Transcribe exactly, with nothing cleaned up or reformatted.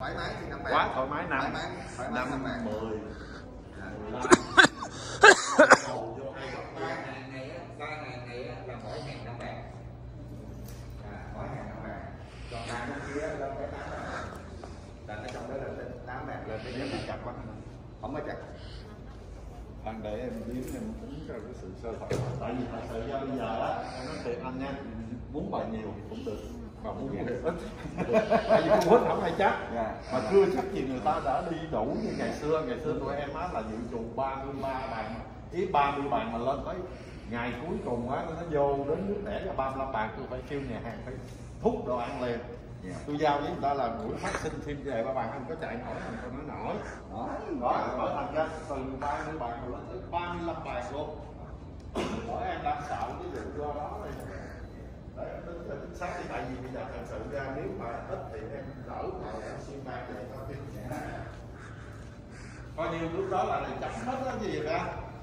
thoải mái thì năm bạc. Quá thoải mái năm. Thoải mái, thoải mái năm bạc. mười. Ba hàng này á, ba hàng này á là mỗi hàng năm bạc. À, mỗi hàng năm bạc. Còn hàng bên kia lên cái tám bạc. Là ở trong đó là lên tám bạc lên cái Nếu bị chặt quá không có chặt. Anh để em biến em tính cho cái sự sơ thuận. Tại vì thật sự do bây giờ á, em nói thiệt anh nha, muốn bài nhiều cũng được, mà muốn bài ít. Tại vì con quýt không ai chắc, Yeah. mà chưa chắc gì người ta đã đi đủ như ngày xưa. Ngày xưa tụi em á là dự trù ba mươi ba bàn, ý ba mươi bàn mà lên tới ngày cuối cùng á nó vô đến nước đẻ là ba mươi lăm bàn, tôi phải kêu nhà hàng phải thúc đồ ăn liền. Yeah. Tôi giao với người ta là buổi phát sinh thêm về ba bàn không có chạy nổi, không có nói nổi. Đó, Đó, đó thành ra từ ba mươi bàn rồi lên tới ba mươi lăm bàn luôn. Bởi em đang sợ cái vụ do đó này. Đấy, tính là chính xác thì tại vì bây giờ thật sự ra nếu mà ít thì em lỡ mà em xuyên bàn này thôi. Coi như lúc đó là chấm hết đó gì ra.